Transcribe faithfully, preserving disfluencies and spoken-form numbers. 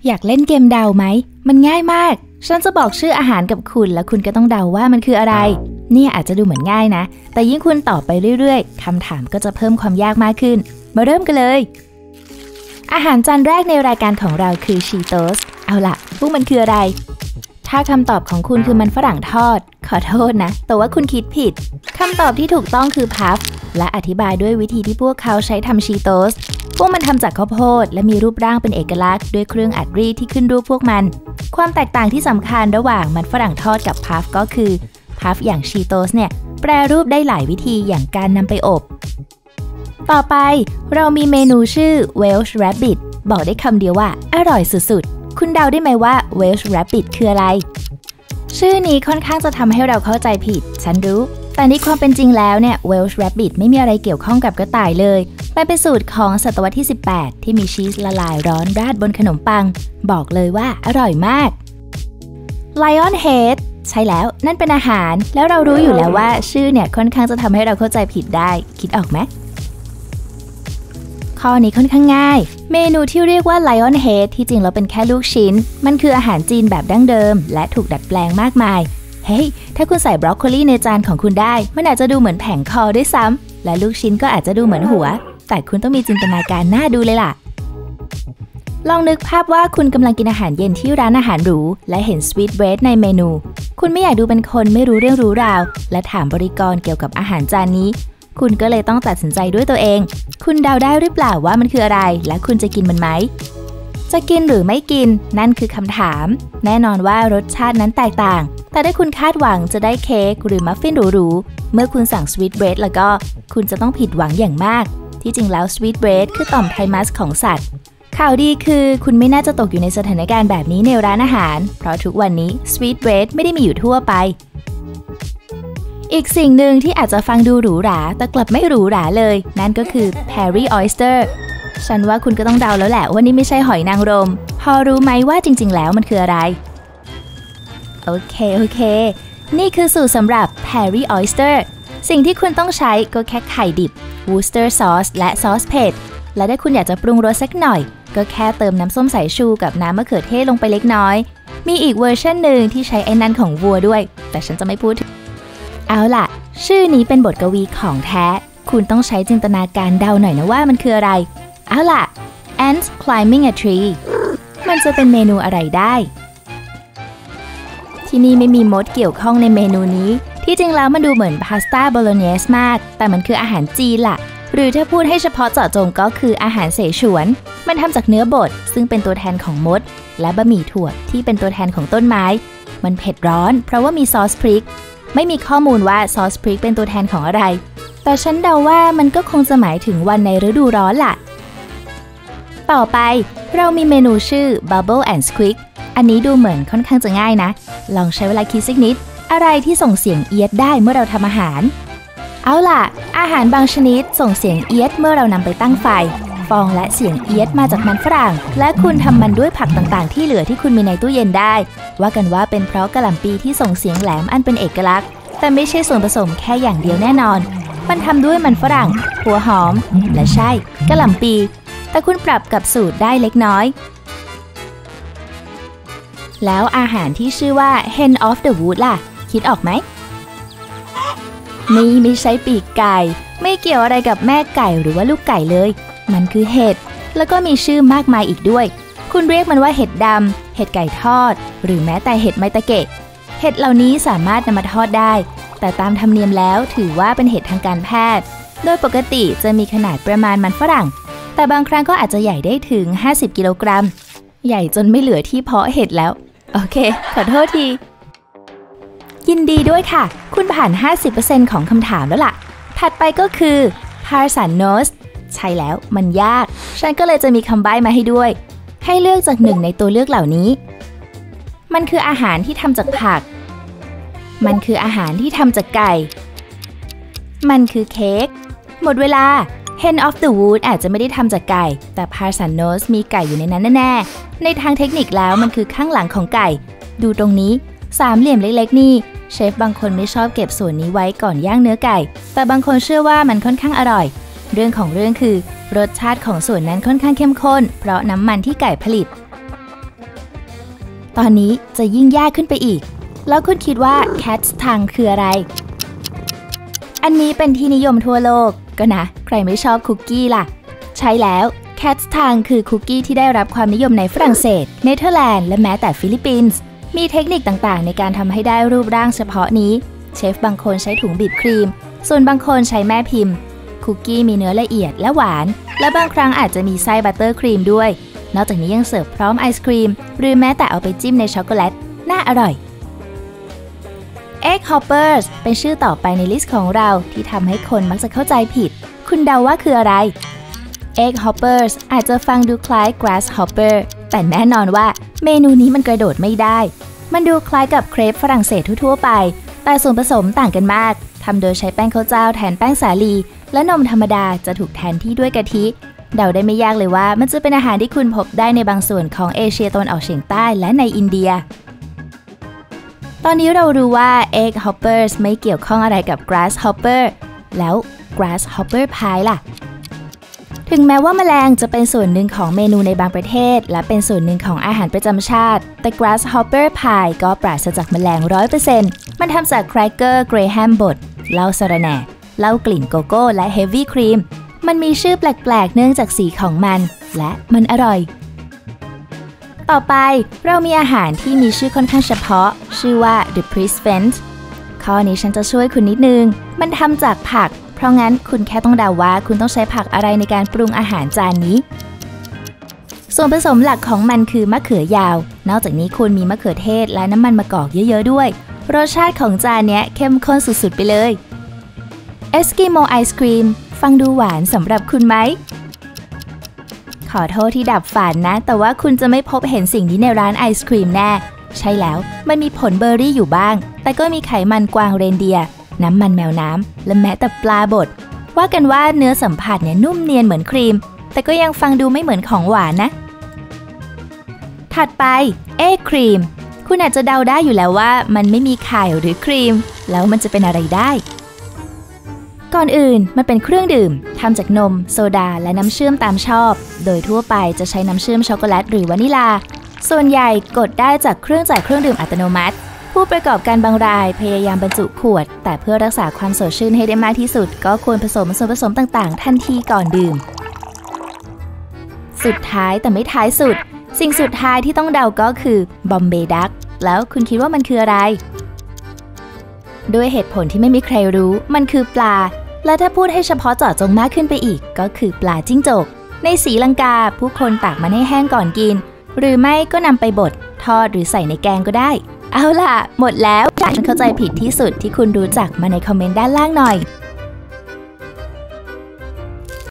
อยากเล่นเกมเดาไหมมันง่ายมากฉันจะบอกชื่ออาหารกับคุณแล้วคุณก็ต้องเดาว่ามันคืออะไรเนี่ยอาจจะดูเหมือนง่ายนะแต่ยิ่งคุณตอบไปเรื่อยๆคำถามก็จะเพิ่มความยากมากขึ้นมาเริ่มกันเลยอาหารจานแรกในรายการของเราคือชีโตสเอาล่ะพวกมันคืออะไรถ้าคำตอบของคุณคือมันฝรั่งทอดขอโทษนะแต่ว่าคุณคิดผิดคำตอบที่ถูกต้องคือพัฟและอธิบายด้วยวิธีที่พวกเขาใช้ทำชีโตสพวกมันทำจากข้าวโพดและมีรูปร่างเป็นเอกลักษณ์ด้วยเครื่องอัดรีดที่ขึ้นรูปพวกมันความแตกต่างที่สำคัญระหว่างมันฝรั่งทอดกับพัฟก็คือพัฟอย่างชีโตสเนี่ยแปรรูปได้หลายวิธีอย่างการนำไปอบต่อไปเรามีเมนูชื่อ Welsh Rabbit บอกได้คำเดียวว่าอร่อยสุดๆคุณเดาได้ไหมว่า Welsh Rabbit คืออะไรชื่อนี้ค่อนข้างจะทำให้เราเข้าใจผิดฉันรู้แต่ในความเป็นจริงแล้วเนี่ย Welsh Rabbit ไม่มีอะไรเกี่ยวข้องกับกระต่ายเลยมันเป็นสูตรของศตวรรษที่สิบแปดที่มีชีสละลายร้อนราดบนขนมปังบอกเลยว่าอร่อยมาก Lion Head ใช่แล้วนั่นเป็นอาหารแล้วเรารู้อยู่แล้วว่าชื่อเนี่ยค่อนข้างจะทำให้เราเข้าใจผิดได้คิดออกไหมข้อนี้ค่อนข้างง่ายเมนูที่เรียกว่า Lion Head ที่จริงแล้วเป็นแค่ลูกชิ้นมันคืออาหารจีนแบบดั้งเดิมและถูกดัดแปลงมากมายเฮ้ย hey, ถ้าคุณใส่บรอกโคลีในจานของคุณได้มันอาจจะดูเหมือนแผงคอด้วยซ้ำและลูกชิ้นก็อาจจะดูเหมือนหัวแต่คุณต้องมีจินตนาการน่าดูเลยล่ะลองนึกภาพว่าคุณกำลังกินอาหารเย็นที่ร้านอาหารหรูและเห็นสวีทเบรดในเมนูคุณไม่อยากดูเป็นคนไม่รู้เรื่องรู้ราวและถามบริกรเกี่ยวกับอาหารจานนี้คุณก็เลยต้องตัดสินใจด้วยตัวเองคุณเดาได้หรือเปล่าว่ามันคืออะไรและคุณจะกินมันไหมจะกินหรือไม่กินนั่นคือคำถามแน่นอนว่ารสชาตินั้นแตกต่างแต่ถ้าคุณคาดหวังจะได้เค้กหรือมัฟฟินหรูๆเมื่อคุณสั่งสวีทเบรดแล้วก็คุณจะต้องผิดหวังอย่างมากที่จริงแล้วสวีทเบรดคือต่อมไทมัสของสัตว์ข่าวดีคือคุณไม่น่าจะตกอยู่ในสถานการณ์แบบนี้ในร้านอาหารเพราะทุกวันนี้สวีทเบรดไม่ได้มีอยู่ทั่วไปอีกสิ่งหนึ่งที่อาจจะฟังดูหรูหราแต่กลับไม่หรูหราเลยนั่นก็คือ Perry Oyster ฉันว่าคุณก็ต้องเดาแล้วแหละว่านี่ไม่ใช่หอยนางรมพอรู้ไหมว่าจริงๆแล้วมันคืออะไรโอเคโอเคนี่คือสูตรสำหรับ Perry Oyster สิ่งที่คุณต้องใช้ก็แค่ไข่ดิบ Worcester Sauce และซอสเผ็ดและถ้าคุณอยากจะปรุงรสสักหน่อยก็แค่เติมน้ำส้มสายชูกับน้ำมะเขือเทศลงไปเล็กน้อยมีอีกเวอร์ชันหนึ่งที่ใช้ไอ้นั่นของวัวด้วยแต่ฉันจะไม่พูดเอาล่ะชื่อนี้เป็นบทกวีของแท้คุณต้องใช้จินตนาการเดาหน่อยนะว่ามันคืออะไรเอาล่ะ Ants climbing a tree มันจะเป็นเมนูอะไรได้ที่นี่ไม่มีมดเกี่ยวข้องในเมนูนี้ที่จริงแล้วมันดูเหมือนพาสต้าโบโลเนสมากแต่มันคืออาหารจีนล่ะหรือถ้าพูดให้เฉพาะเจาะจงก็คืออาหารเสฉวนมันทำจากเนื้อบดซึ่งเป็นตัวแทนของมดและบะหมี่ถั่วที่เป็นตัวแทนของต้นไม้มันเผ็ดร้อนเพราะว่ามีซอสพริกไม่มีข้อมูลว่าซอสพริกเป็นตัวแทนของอะไรแต่ฉันเดาว่ามันก็คงจะหมายถึงวันในฤดูร้อนล่ะต่อไปเรามีเมนูชื่อ Bubble and Squeak อันนี้ดูเหมือนค่อนข้างจะง่ายนะลองใช้เวลาคิดสักนิดอะไรที่ส่งเสียงเอี๊ยดได้เมื่อเราทำอาหารเอาล่ะอาหารบางชนิดส่งเสียงเอี๊ยดเมื่อเรานำไปตั้งไฟฟองและเสียงเอี๊ยดมาจากมันฝรั่งและคุณทำมันด้วยผักต่างๆที่เหลือที่คุณมีในตู้เย็นได้ว่ากันว่าเป็นเพราะกะหล่ำปีที่ส่งเสียงแหลมอันเป็นเอกลักษณ์แต่ไม่ใช่ส่วนผสมแค่อย่างเดียวแน่นอนมันทำด้วยมันฝรั่งหัวหอมและใช่กะหล่ำปีแต่คุณปรับกับสูตรได้เล็กน้อยแล้วอาหารที่ชื่อว่า Hen of the Wood ล่ะคิดออกไหมนี่ไม่ใช่ปีกไก่ไม่เกี่ยวอะไรกับแม่ไก่หรือว่าลูกไก่เลยมันคือเห็ดแล้วก็มีชื่อมากมายอีกด้วยคุณเรียกมันว่าเห็ดดำเห็ดไก่ทอดหรือแม้แต่เห็ดไมตะเกะเห็ดเหล่านี้สามารถนำมาทอดได้แต่ตามธรรมเนียมแล้วถือว่าเป็นเห็ดทางการแพทย์โดยปกติจะมีขนาดประมาณมันฝรั่งแต่บางครั้งก็อาจจะใหญ่ได้ถึงห้าสิบกิโลกรัมใหญ่จนไม่เหลือที่เพาะเห็ดแล้วโอเคขอโทษทียินดีด้วยค่ะคุณผ่าน ห้าสิบเปอร์เซ็นต์ ของคำถามแล้วล่ะถัดไปก็คือ Parson Nose ใช่แล้วมันยากฉันก็เลยจะมีคำใบ้มาให้ด้วยให้เลือกจากหนึ่งในตัวเลือกเหล่านี้มันคืออาหารที่ทำจากผักมันคืออาหารที่ทำจากไก่มันคือเค้กหมดเวลา Hen of the Wood อาจจะไม่ได้ทำจากไก่แต่ Parson Nose มีไก่อยู่ในนั้นแน่ๆในทางเทคนิคแล้วมันคือข้างหลังของไก่ดูตรงนี้สามเหลี่ยมเล็กๆนี่เชฟบางคนไม่ชอบเก็บส่วนนี้ไว้ก่อนย่างเนื้อไก่แต่บางคนเชื่อว่ามันค่อนข้างอร่อยเรื่องของเรื่องคือรสชาติของส่วนนั้นค่อนข้างเข้มข้นเพราะน้ำมันที่ไก่ผลิตตอนนี้จะยิ่งยากขึ้นไปอีกแล้วคุณคิดว่า Cat's Tongue คืออะไรอันนี้เป็นที่นิยมทั่วโลกก็นะใครไม่ชอบคุกกี้ล่ะใช่แล้ว Cat's Tongue คือคุกกี้ที่ได้รับความนิยมในฝรั่งเศสเนเธอร์แลนด์และแม้แต่ฟิลิปปินส์มีเทคนิคต่างๆในการทำให้ได้รูปร่างเฉพาะนี้เชฟบางคนใช้ถุงบีบครีมส่วนบางคนใช้แม่พิมพ์คุกกี้มีเนื้อละเอียดและหวานและบางครั้งอาจจะมีไส้บัตเตอร์ครีมด้วยนอกจากนี้ยังเสิร์ฟพร้อมไอศครีมหรือแม้แต่เอาไปจิ้มในช็อกโกแลตน่าอร่อย Egg Hoppers เป็นชื่อต่อไปในลิสต์ของเราที่ทำให้คนมักจะเข้าใจผิดคุณเดาว่าคืออะไร Egg Hoppers อาจจะฟังดูคล้าย Grasshopper แต่แน่นอนว่าเมนูนี้มันกระโดดไม่ได้มันดูคล้ายกับเครปฝรั่งเศสทั่วๆไปแต่ส่วนผสมต่างกันมากทำโดยใช้แป้งข้าวเจ้าแทนแป้งสาลีและนมธรรมดาจะถูกแทนที่ด้วยกะทิเดาได้ไม่ยากเลยว่ามันจะเป็นอาหารที่คุณพบได้ในบางส่วนของเอเชียตะวันออกเฉียงใต้และในอินเดียตอนนี้เรารู้ว่า Egg Hoppers ไม่เกี่ยวข้องอะไรกับ Grasshopper แล้ว Grasshopper Pie ล่ะถึงแม้ว่าแมลงจะเป็นส่วนหนึ่งของเมนูในบางประเทศและเป็นส่วนหนึ่งของอาหารประจำชาติแต่ Grasshopper Pie ก็ปราศจากแมลง ร้อยเปอร์เซ็นต์ มันทำจากแครกเกอร์เกรแฮมบดเหล้าสะระแหน่เหล้ากลิ่นโกโก้และเฮฟวี่ครีมมันมีชื่อแปลกๆเนื่องจากสีของมันและมันอร่อยต่อไปเรามีอาหารที่มีชื่อค่อนข้างเฉพาะชื่อว่า The Present ข้อนี้ฉันจะช่วยคุณนิดนึงมันทำจากผักเพราะงั้นคุณแค่ต้องเดาว่าคุณต้องใช้ผักอะไรในการปรุงอาหารจานนี้ส่วนผสมหลักของมันคือมะเขือยาวนอกจากนี้คุณมีมะเขือเทศและน้ำมันมะกอกเยอะๆด้วยรสชาติของจานนี้เข้มข้นสุดๆไปเลยเอสกิโมไอศครีมฟังดูหวานสำหรับคุณไหมขอโทษที่ดับฝันนะแต่ว่าคุณจะไม่พบเห็นสิ่งนี้ในร้านไอศครีมแน่ใช่แล้วมันมีผลเบอร์รี่อยู่บ้างแต่ก็มีไขมันกวางเรนเดียร์น้ำมันแมวน้ำและแม้แต่ปลาบดว่ากันว่าเนื้อสัมผัสเนี่ยนุ่มเนียนเหมือนครีมแต่ก็ยังฟังดูไม่เหมือนของหวานนะถัดไปเอ็กครีมคุณอาจจะเดาได้อยู่แล้วว่ามันไม่มีไข่หรือครีมแล้วมันจะเป็นอะไรได้ก่อนอื่นมันเป็นเครื่องดื่มทำจากนมโซดาและน้ำเชื่อมตามชอบโดยทั่วไปจะใช้น้ำเชื่อมช็อกโกแลตหรือวานิลาส่วนใหญ่กดได้จากเครื่องจ่ายเครื่องดื่มอัตโนมัติผู้ประกอบการบางรายพยายามบรรจุขวดแต่เพื่อรักษาความสดชื่นให้ได้มากที่สุดก็ควรผสมส่วนผสมต่างๆทันทีก่อนดื่มสุดท้ายแต่ไม่ท้ายสุดสิ่งสุดท้ายที่ต้องเดาก็คือบอมเบย์ดักแล้วคุณคิดว่ามันคืออะไรด้วยเหตุผลที่ไม่มีใครรู้มันคือปลาและถ้าพูดให้เฉพาะเจาะจงมากขึ้นไปอีกก็คือปลาจิ้งจกในศรีลังกาผู้คนตากมันให้แห้งก่อนกินหรือไม่ก็นำไปบดทอดหรือใส่ในแกงก็ได้เอาล่ะหมดแล้วฉันเข้าใจผิดที่สุดที่คุณรู้จักมาในคอมเมนต์ด้านล่างหน่อย